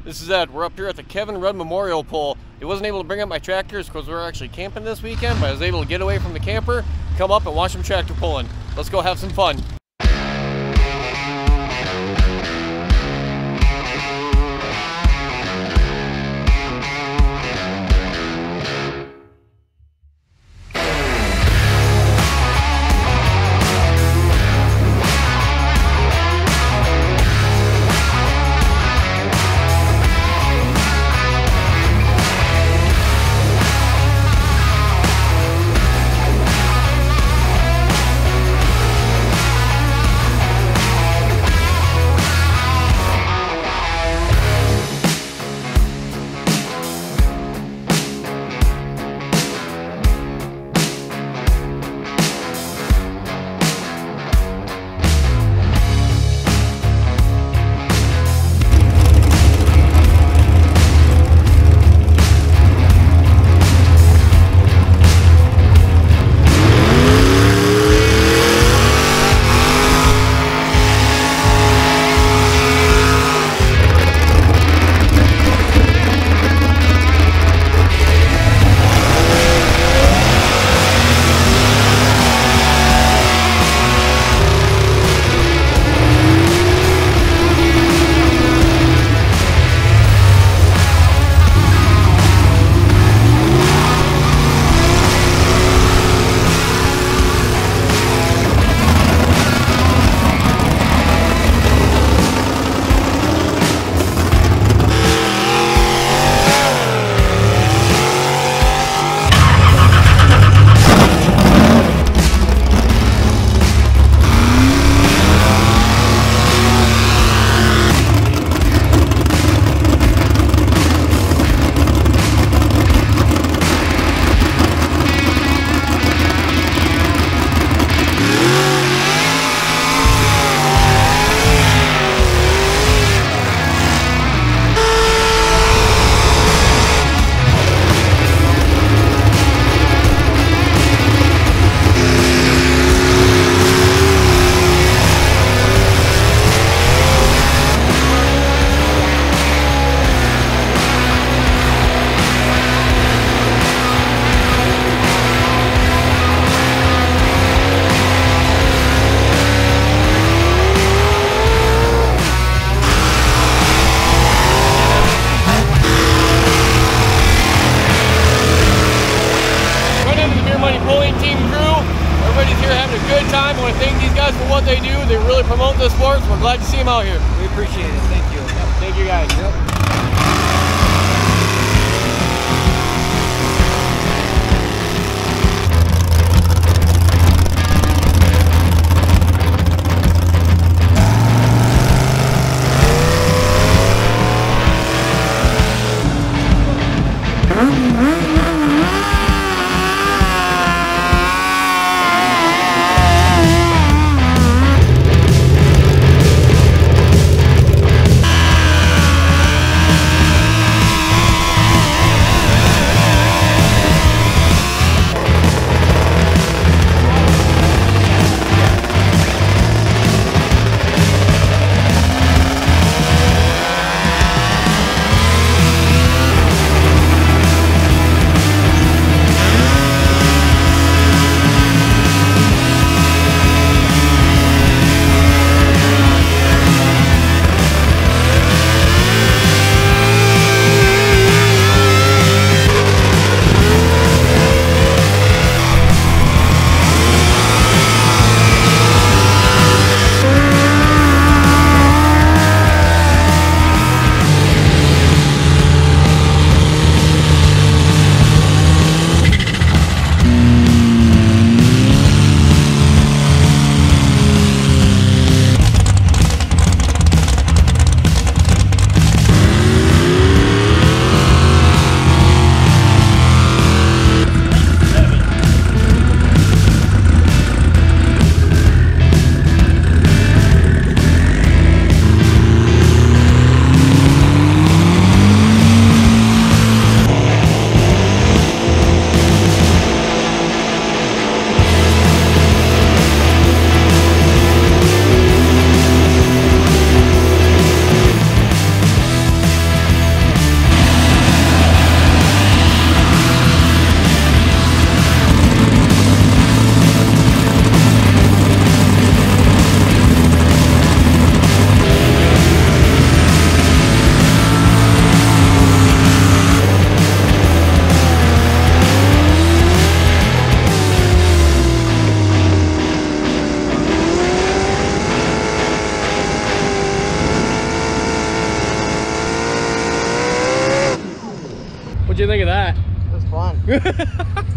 This is Ed. We're up here at the Kevin Rudd Memorial Pole. I wasn't able to bring up my tractors because we were actually camping this weekend, but I was able to get away from the camper, come up and watch some tractor pulling. Let's go have some fun. I want to thank these guys for what they do. They really promote this sport, so we're glad to see them out here. We appreciate it. Thank you. Thank you guys. Yep. you think of that? It was fun.